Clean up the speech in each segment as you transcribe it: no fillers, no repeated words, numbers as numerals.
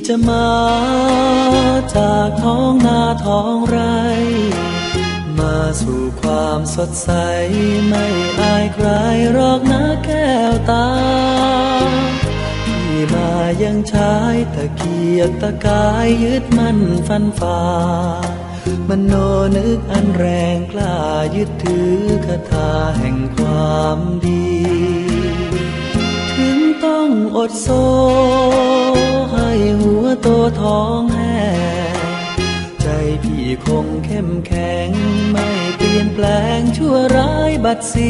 จะมาจากท้องนาท้องไร่มาสู่ความสดใสไม่อายใครหรอกนะแก้วตาที่มายังชายตะเกียกตะกายยึดมั่นฟันฝ่ามโนนึกอันแรงกล้ายึดถือคาถาแห่งความดีถึงต้องอดโซให้หัวโตท้องแห้ใจพี่คงเข้มแข็งไม่เปลี่ยนแปลงชั่วร้ายบัดสี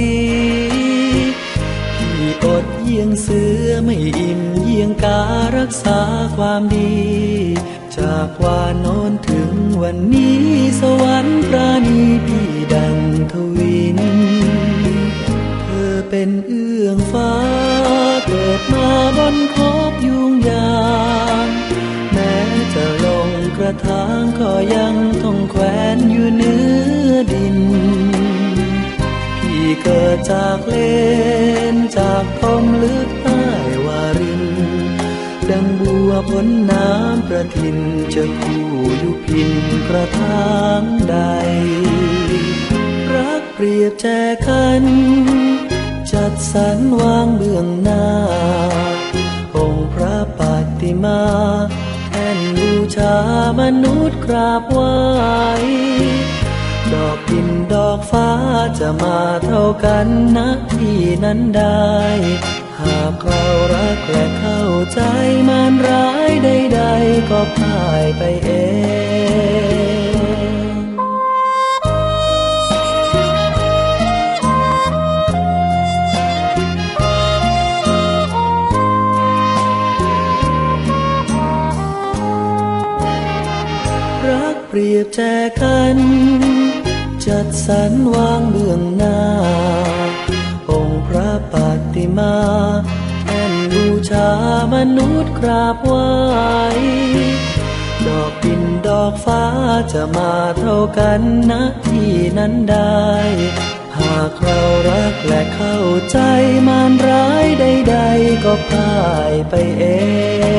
พี่อดเยี่ยงเสือไม่อิ่มเยี่ยงการักษาความดีจากวานโน้นถึงวันนี้สวรรค์ปราณีพี่ดังทวินเธอเป็นเอื้องฟ้าเกิดมาบนขอบยุงยามแม้จะลงกระถางก็ยังต้องแขวนอยู่เนื้อดินพี่เกิดจากเลนจากพรหมลึกใต้วารินดังบัวพ้นน้ำประทินจะคู่อยู่พินกระถางใดรักเปรียบแจกันจัดสรรวางเบื้องหน้าองค์พระปฏิมาแท่นบูชามนุษย์กราบไหว้ดอกดินดอกฟ้าจะมาเท่ากันนะที่นั้นได้หากเรารักและเข้าใจมารร้ายใดๆก็พ่ายไปเองรักเปรียบแจกันจัดสรรวางเบื้องหน้าองค์พระปฏิมาแท่นบูชามนุษย์กราบไหว้ดอกดินดอกฟ้าจะมาเท่ากันนะที่นั้นได้หากเรารักและเข้าใจมารร้ายใดๆก็พ่ายไปเอง